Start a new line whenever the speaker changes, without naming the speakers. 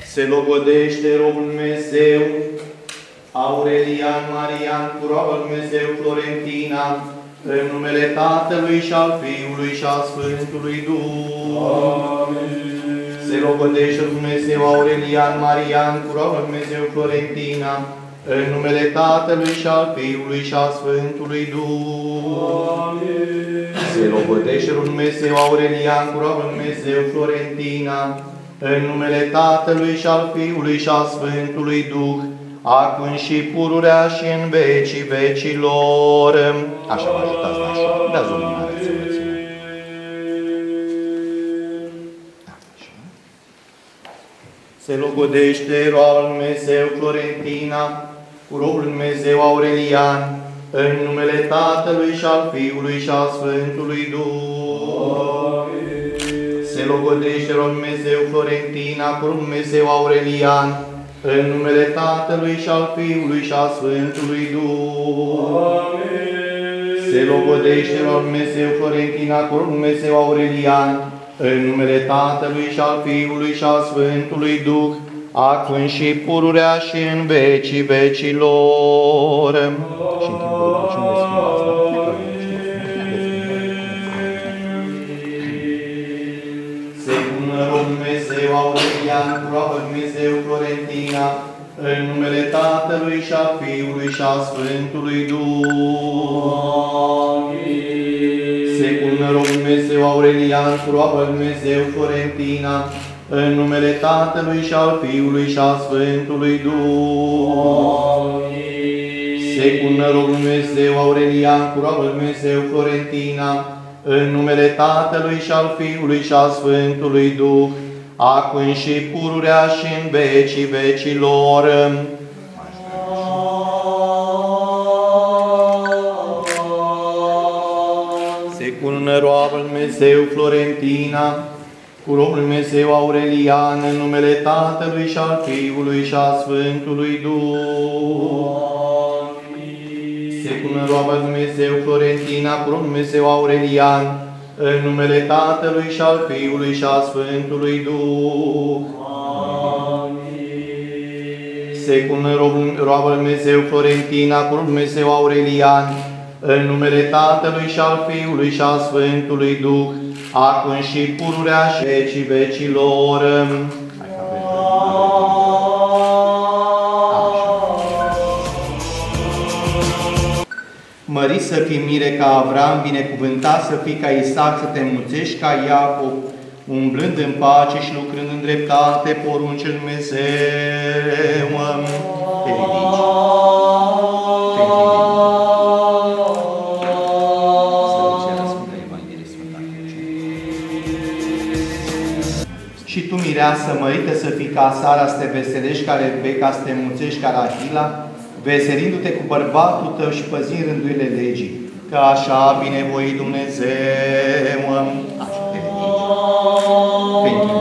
Se logodește robul Dumnezeu, Aurelian Marian, cu robul Dumnezeu Florentina, în numele Tatălui și al Fiului și al Sfântului Duh.
Amin.
Se logodește Dumnezeu Aurelian Marian, cu robul Dumnezeu Florentina, în numele Tatălui și al Fiului și al Sfântului Duh.
Amin.
Se logodește Dumnezeu Aurelian, cu robul Dumnezeu Florentina, în numele Tatălui și al Fiului și al Sfântului Duh, acum și pururea și în vecii vecilor. Așa vă ajutați, nașul. Dați o minare să vă ține. Se logodește roabul Dumnezeu Florentina, cu robul Dumnezeu Aurelian, în numele Tatălui și al Fiului și al Sfântului Duh. Se logodește robul Dumnezeu Florentina, cu robul Dumnezeu Aurelian, în numele Tatălui și al Fiului și al Sfântului Duh. Se logodește robul Dumnezeu Florentina, cu robul Dumnezeu Aurelian, în numele Tatălui și al Fiului și al Sfântului Duh, acum și pururea și în vecii vecilor. Și în timpul rugăciunii de Se pună rob Dumnezeu Aurelian, cu robul Dumnezeu Florentina, în numele Tatălui și al Fiului și al Sfântului Duh. Se pună rob Dumnezeu Aurelian, cu robul Dumnezeu Florentina, în numele Tatălui și al Fiului și al Sfântului Duh. Se pună rob Dumnezeu Aurelian, cu robul Dumnezeu Florentina, în numele Tatălui și al Fiului și al Sfântului Duh, acum și pururea și în vecii vecilor. Se pună roabul Dumnezeu Florentina, cu robul Dumnezeu Aurelian, în numele Tatălui și al Fiului și al Sfântului Duh. Se pună roaba Dumnezeu Florentina, cu robul Dumnezeu Aurelian, în numele Tatălui și al Fiului și al Sfântului Duh. Se pună roaba Dumnezeu Florentina, cu robul Dumnezeu Aurelian, în numele Tatălui și al Fiului și al Sfântului Duh, acum și pururea și vecii vecilor. Mări să fii mire ca Avram, binecuvântat să fii ca Isaac, să te înmulțești ca Iacob, umblând în pace și lucrând în dreptate, porunci Dumnezeu. Te ridici. Și tu, mireasă mărită, să fii ca Sara, să te veselești ca Rebecca, să te înmulțești ca Rahila, veserindu-te cu bărbatul tău și păzind rândurile legii, că așa a binevoit Dumnezeu. Așa te ridici.